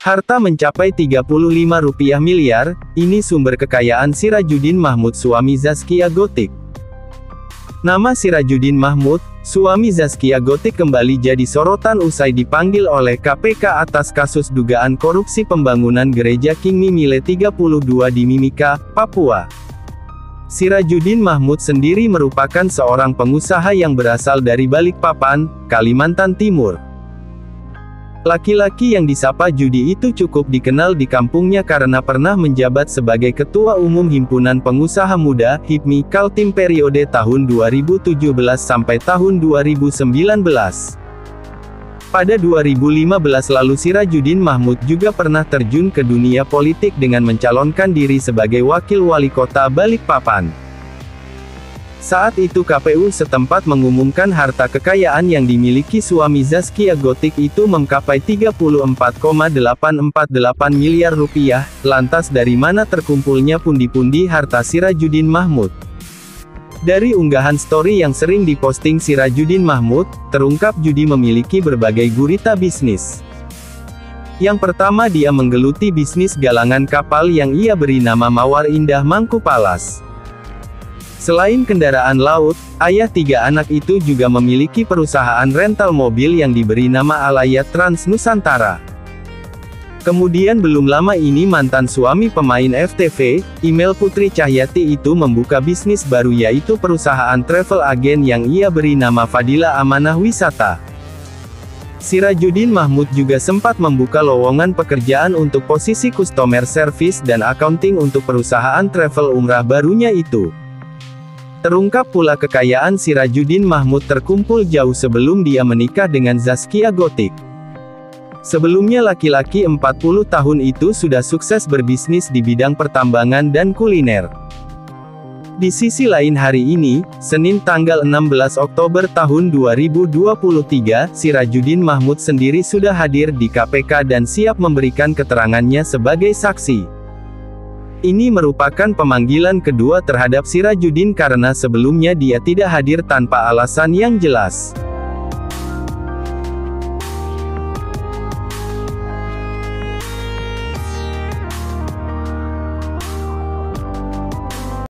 Harta mencapai Rp35 miliar, ini sumber kekayaan Sirajuddin Mahmud suami Zaskia Gotik. Nama Sirajuddin Mahmud, suami Zaskia Gotik kembali jadi sorotan usai dipanggil oleh KPK atas kasus dugaan korupsi pembangunan gereja King Mimile 32 di Mimika, Papua. Sirajuddin Mahmud sendiri merupakan seorang pengusaha yang berasal dari Balikpapan, Kalimantan Timur. Laki-laki yang disapa Judi itu cukup dikenal di kampungnya karena pernah menjabat sebagai Ketua Umum Himpunan Pengusaha Muda, HIPMI, Kaltim periode tahun 2017 sampai tahun 2019. Pada 2015 lalu Sirajuddin Mahmud juga pernah terjun ke dunia politik dengan mencalonkan diri sebagai Wakil Wali Kota Balikpapan. Saat itu KPU setempat mengumumkan harta kekayaan yang dimiliki suami Zaskia Gotik itu mencapai Rp34,848 miliar, lantas dari mana terkumpulnya pundi-pundi harta Sirajuddin Mahmud? Dari unggahan story yang sering diposting Sirajuddin Mahmud, terungkap Judi memiliki berbagai gurita bisnis. Yang pertama dia menggeluti bisnis galangan kapal yang ia beri nama Mawar Indah Mangku Palas. Selain kendaraan laut, ayah tiga anak itu juga memiliki perusahaan rental mobil yang diberi nama Alaya Trans Nusantara. Kemudian belum lama ini mantan suami pemain FTV, Email Putri Cahyati itu membuka bisnis baru yaitu perusahaan travel agen yang ia beri nama Fadila Amanah Wisata. Sirajuddin Mahmud juga sempat membuka lowongan pekerjaan untuk posisi customer service dan accounting untuk perusahaan travel umrah barunya itu. Terungkap pula kekayaan Sirajuddin Mahmud terkumpul jauh sebelum dia menikah dengan Zaskia Gotik. Sebelumnya laki-laki 40 tahun itu sudah sukses berbisnis di bidang pertambangan dan kuliner. Di sisi lain hari ini, Senin tanggal 16 Oktober tahun 2023, Sirajuddin Mahmud sendiri sudah hadir di KPK dan siap memberikan keterangannya sebagai saksi. Ini merupakan pemanggilan kedua terhadap Sirajuddin karena sebelumnya dia tidak hadir tanpa alasan yang jelas.